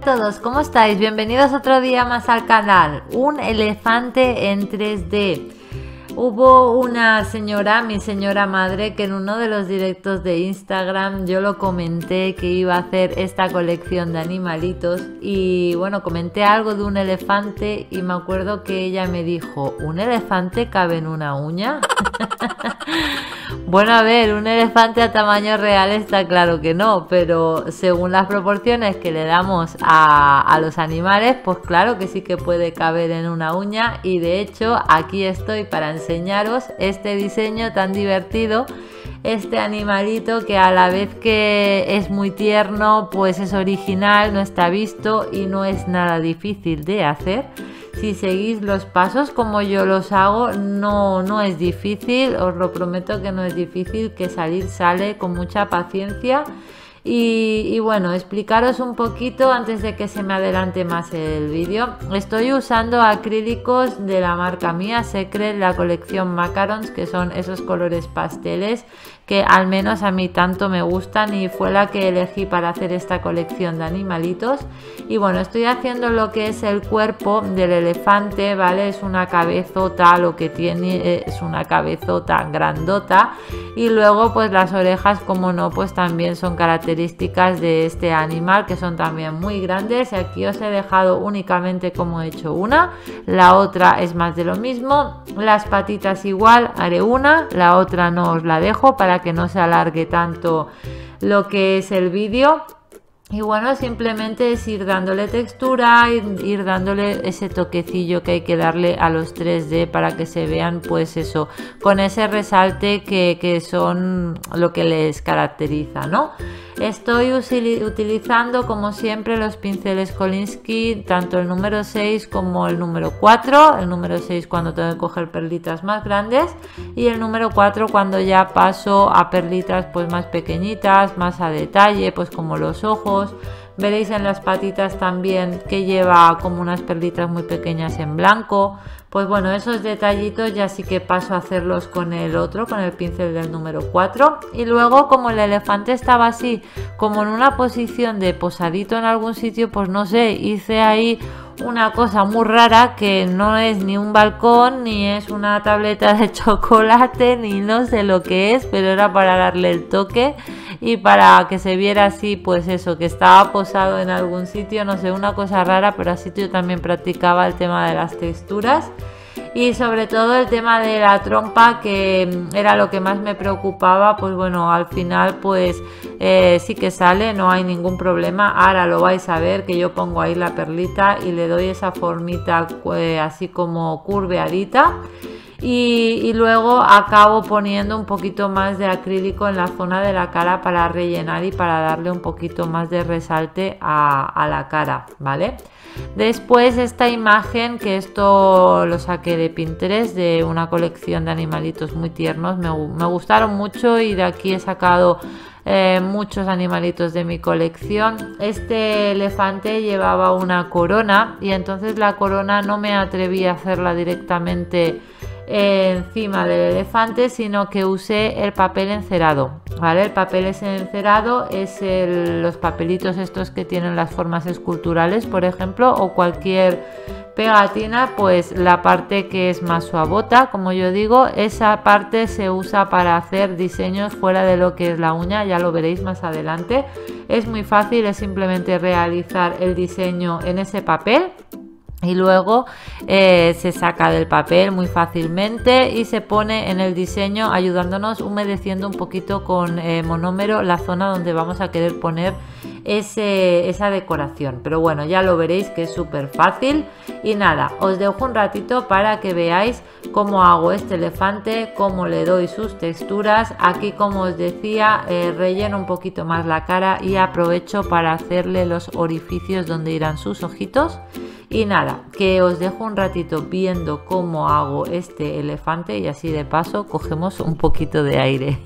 todos, ¿cómo estáis? Bienvenidos otro día más al canal. Un elefante en 3D. Hubo una señora, mi señora madre, que en uno de los directos de Instagram yo lo comenté que iba a hacer esta colección de animalitos y bueno, comenté algo de un elefante y me acuerdo que ella me dijo, ¿un elefante cabe en una uña? Bueno, a ver, un elefante a tamaño real está claro que no, pero según las proporciones que le damos a los animales, pues claro que sí que puede caber en una uña y de hecho aquí estoy para enseñaros este diseño tan divertido, este animalito que a la vez que es muy tierno, pues es original, no está visto y no es nada difícil de hacer. Si seguís los pasos como yo los hago, no es difícil, os lo prometo que no es difícil, que salir sale con mucha paciencia. Y bueno, explicaros un poquito antes de que se me adelante más el vídeo. Estoy usando acrílicos de la marca mía, Secret, la colección Macarons, que son esos colores pasteles que al menos a mí tanto me gustan y fue la que elegí para hacer esta colección de animalitos. Y bueno, estoy haciendo lo que es el cuerpo del elefante, ¿vale? Es una cabezota, lo que tiene es una cabezota grandota y luego pues las orejas, como no, pues también son características de este animal, que son también muy grandes. Y aquí os he dejado únicamente como he hecho una, la otra es más de lo mismo. Las patitas igual, haré una, la otra no os la dejo para que no se alargue tanto lo que es el vídeo. Y bueno, simplemente es ir dándole textura, ir dándole ese toquecillo que hay que darle a los 3D para que se vean, pues eso, con ese resalte que son lo que les caracteriza, ¿no? Estoy utilizando como siempre los pinceles Kolinsky, tanto el número 6 como el número 4. El número 6 cuando tengo que coger perlitas más grandes y el número 4 cuando ya paso a perlitas pues más pequeñitas, más a detalle, pues como los ojos. Veréis en las patitas también que lleva como unas perlitas muy pequeñas en blanco. Pues bueno, esos detallitos ya sí que paso a hacerlos con el otro, con el pincel del número 4. Y luego, como el elefante estaba así, como en una posición de posadito en algún sitio, pues no sé, hice ahí una cosa muy rara que no es ni un balcón, ni es una tableta de chocolate, ni no sé lo que es, pero era para darle el toque y para que se viera así, pues eso, que estaba posado en algún sitio, no sé, una cosa rara, pero así yo también practicaba el tema de las texturas. Y sobre todo el tema de la trompa, que era lo que más me preocupaba, pues bueno, al final pues sí que sale, no hay ningún problema. Ahora lo vais a ver que yo pongo ahí la perlita y le doy esa formita así como curveadita. Y luego acabo poniendo un poquito más de acrílico en la zona de la cara para rellenar y para darle un poquito más de resalte a la cara, ¿vale? Después esta imagen, que esto lo saqué de Pinterest, de una colección de animalitos muy tiernos, me gustaron mucho y de aquí he sacado muchos animalitos de mi colección. Este elefante llevaba una corona y entonces la corona no me atreví a hacerla directamente encima del elefante, sino que usé el papel encerado, ¿vale? El papel ese encerado es los papelitos estos que tienen las formas esculturales, por ejemplo, o cualquier pegatina, pues la parte que es más suavota, como yo digo, esa parte se usa para hacer diseños fuera de lo que es la uña, ya lo veréis más adelante. Es muy fácil, es simplemente realizar el diseño en ese papel y luego se saca del papel muy fácilmente y se pone en el diseño, ayudándonos, humedeciendo un poquito con monómero la zona donde vamos a querer poner esa decoración. Pero bueno, ya lo veréis que es súper fácil. Y nada, os dejo un ratito para que veáis cómo hago este elefante, cómo le doy sus texturas. Aquí, como os decía, relleno un poquito más la cara y aprovecho para hacerle los orificios donde irán sus ojitos. Y nada, que os dejo un ratito viendo cómo hago este elefante y así de paso cogemos un poquito de aire.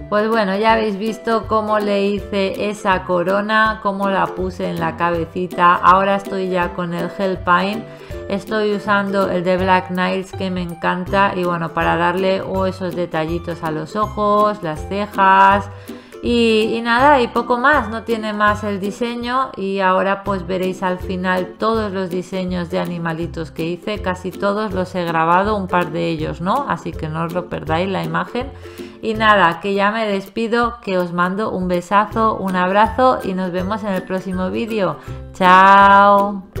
Pues bueno, ya habéis visto cómo le hice esa corona, cómo la puse en la cabecita. Ahora estoy ya con el gel paint. Estoy usando el de Black Nails que me encanta y bueno, para darle esos detallitos a los ojos, las cejas y nada, y poco más, no tiene más el diseño. Y ahora pues veréis al final todos los diseños de animalitos que hice, casi todos los he grabado, un par de ellos no, así que no os lo perdáis la imagen. Y nada, que ya me despido, que os mando un besazo, un abrazo y nos vemos en el próximo vídeo. ¡Chao!